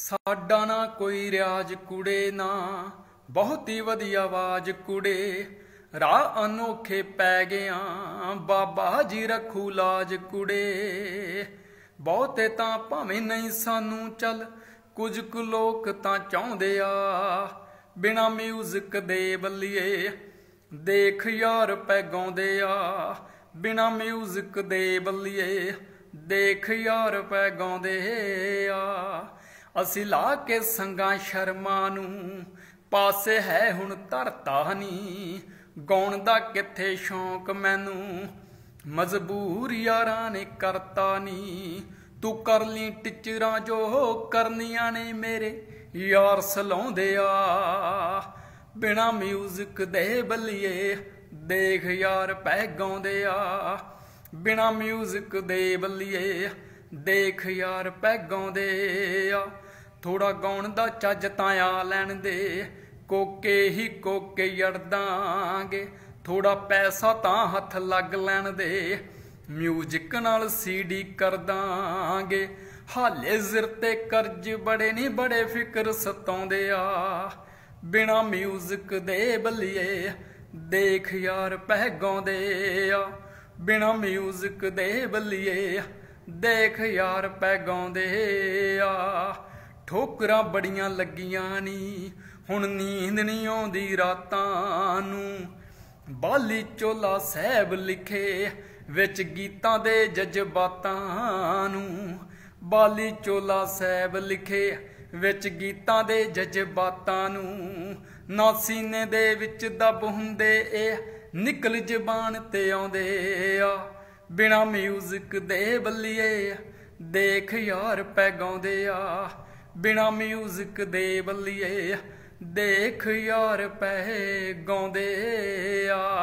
ਸਾਡਾ ਨਾ ਕੋਈ ਰਿਆਜ਼ ਕੁੜੇ ਨਾ ਬਹੁਤੀ ਵਧੀਆ ਆਵਾਜ਼ ਕੁੜੇ ਰਾਹ ਅਨੋਖੇ ਪੈ ਗਿਆ ਬਾਬਾ ਜੀ ਰੱਖੂ ਲਾਜ ਕੁੜੇ ਬਹੁਤੇ ਤਾਂ ਭਾਵੇਂ ਨਹੀਂ ਸਾਨੂੰ ਚੱਲ ਕੁਝ ਕੁ ਲੋਕ ਤਾਂ ਚਾਹੁੰਦੇ ਆ ਬਿਨਾ ਮਿਊਜ਼ਿਕ ਦੇ ਬੱਲੀਏ ਦੇਖ ਯਾਰ ਪੈ ਗਾਉਂਦੇ ਆ ਬਿਨਾ ਮਿਊਜ਼ਿਕ ਦੇ ਬੱਲੀਏ ਦੇਖ ਯਾਰ ਪੈ ਗਾਉਂਦੇ ਆ ਅਸੀਂ ਲਾ ਕੇ ਸੰਗਾਂ ਸ਼ਰਮਾਂ ਨੂੰ ਪਾਸੇ ਹੈ ਹੁਣ ਧਰਤਾ ਨੀ ਗਾਉਣ ਦਾ ਕਿੱਥੇ ਸ਼ੌਂਕ ਮੈਨੂੰ ਮਜਬੂਰ ਯਾਰਾਂ ਨੇ ਕਰਤਾ ਨੀ ਤੂੰ ਕਰ ਲਈ ਟਿਚਰਾਂ ਜੋ ਕਰਨੀਆਂ ਨੇ ਮੇਰੇ ਯਾਰ ਸਲਾਉਂਦੇ ਆ ਬਿਨਾ ਮਿਊਜ਼ਿਕ ਦੇ ਬੱਲੀਏ ਦੇਖ ਯਾਰ ਪੈ ਗਾਉਂਦੇ ਆ ਬਿਨਾ ਮਿਊਜ਼ਿਕ ਦੇ ਬੱਲੀਏ ਦੇਖ ਯਾਰ ਪੈ ਗਾਉਂਦੇ ਆ ਥੋੜਾ ਗਾਉਣ ਦਾ ਚੱਜ ਤਾਂ ਆ ਲੈਣ ਦੇ ਕੋਕੇ ਹੀ ਕੋਕੇ ਯੜਦਾਂਗੇ ਥੋੜਾ ਪੈਸਾ ਤਾਂ ਹੱਥ ਲੱਗ ਲੈਣ ਦੇ ਮਿਊਜ਼ਿਕ ਨਾਲ ਸੀਡੀ ਕਰ ਦਾਂਗੇ ਹਾਲੇ ਜ਼ਿਰ ਤੇ ਕਰਜ਼ ਬੜੇ ਨਹੀਂ ਬੜੇ ਫਿਕਰ ਸਤਾਉਂਦੇ ਆ ਬਿਨਾ ਮਿਊਜ਼ਿਕ ਦੇ ਬੱਲੀਏ ਦੇਖ ਯਾਰ ਪੈ ਗਾਉਂਦੇ ਆ ਬਿਨਾ ਮਿਊਜ਼ਿਕ ਦੇ ਬੱਲੀਏ ਦੇਖ ਯਾਰ ਪੈ ਗਾਉਂਦੇ ਆ ਠੋਕਰਾਂ ਬੜੀਆਂ ਲੱਗੀਆਂ ਨੀ ਹੁਣ ਨੀਂਦ ਨਹੀਂ ਆਉਂਦੀ ਰਾਤਾਂ ਨੂੰ ਬਾਲੀ ਚੋਲਾ ਸਾਹਿਬ ਲਿਖੇ ਵਿੱਚ ਗੀਤਾਂ ਦੇ ਜਜ਼ਬਾਤਾਂ ਨੂੰ ਬਾਲੀ ਚੋਲਾ ਸਾਹਿਬ ਲਿਖੇ ਵਿੱਚ ਗੀਤਾਂ ਦੇ ਜਜ਼ਬਾਤਾਂ ਨੂੰ ਨਾ ਸੀਨੇ ਦੇ ਵਿੱਚ ਦਬ ਹੁੰਦੇ ਇਹ ਨਿਕਲ ਜ਼ਬਾਨ ਤੇ ਆਉਂਦੇ ਆ ਬਿਨਾ ਮਿਊਜ਼ਿਕ ਦੇ ਬੱਲੀਏ ਦੇਖ ਯਾਰ ਪੈ ਗਾਉਂਦੇ ਆ ਬਿਨਾ ਮਿਊਜ਼ਿਕ ਦੇ ਬੱਲੀਏ ਦੇਖ ਯਾਰ ਪੈ ਗਾਉਂਦੇ ਆ।